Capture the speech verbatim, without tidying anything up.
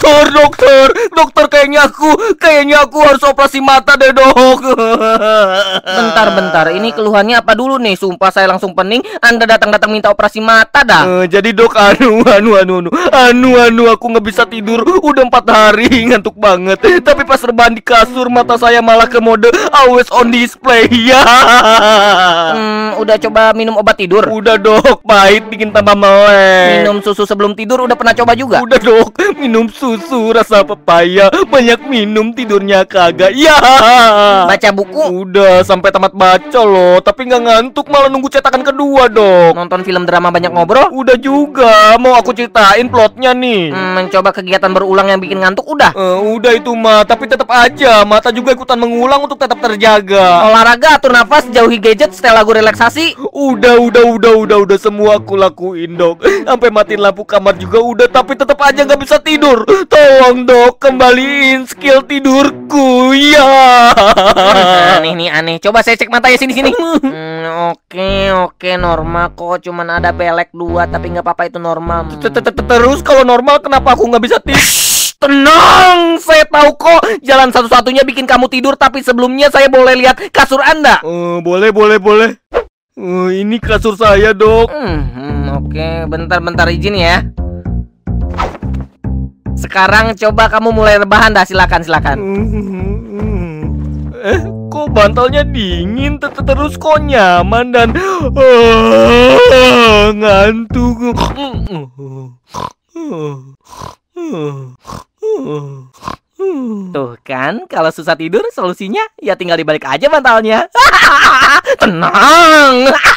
dokter, dokter, dokter, kayaknya aku, kayaknya aku harus operasi mata deh, dok. Bentar, bentar, ini keluhannya apa dulu nih? Sumpah saya langsung pening. Anda datang-datang minta operasi mata dah. Uh, jadi dok, anu, anu, anu, anu, anu, anu, aku nggak bisa tidur, udah empat hari, ngantuk banget. Tapi pas rebahan di kasur, mata saya malah ke mode always on display. Ya. Hmm, udah coba minum obat tidur? Udah dok, pahit bikin tambah melek. Minum susu sebelum tidur udah pernah coba juga? Udah dok, minum susu rasa pepaya, banyak minum tidurnya kagak. Ya. Baca buku? Udah sampai tamat baca loh, tapi nggak ngantuk, malah nunggu cetakan kedua dok. Nonton film drama banyak ngobrol? Udah juga, mau aku ceritain plotnya nih. Hmm, mencoba kegiatan berulang yang bikin ngantuk udah? Uh, udah itu mah, tapi tetap aja mata juga ikutan mengulang untuk tetap terjaga. Olahraga, atur nafas, jauhi gadget, setel lagu relaksasi. Udah, udah, udah, udah, udah semua aku lakuin dok. Sampai matiin lampu kamar juga udah, tapi tetap aja nggak bisa tidur. Tolong dok, kembaliin skill tidurku ya. Hmm, aneh nih, aneh. Coba saya cek mata ya, sini sini. Hmm, oke, oke, normal kok. Cuman ada belek dua, tapi nggak apa-apa, itu normal. Terus kalau normal kenapa aku nggak bisa tidur? Tenang, saya tahu kok jalan satu-satunya bikin kamu tidur. Tapi sebelumnya saya boleh lihat kasur Anda? Uh, boleh, boleh, boleh. Uh, ini kasur saya dok. Hmm, hmm, oke, bentar-bentar izin ya. Sekarang coba kamu mulai rebahan dah, silakan, silakan. Eh, kok bantalnya dingin, terus kok nyaman dan uh, ngantuk. Tuh kan, kalau susah tidur solusinya ya tinggal dibalik aja bantalnya. Tenang.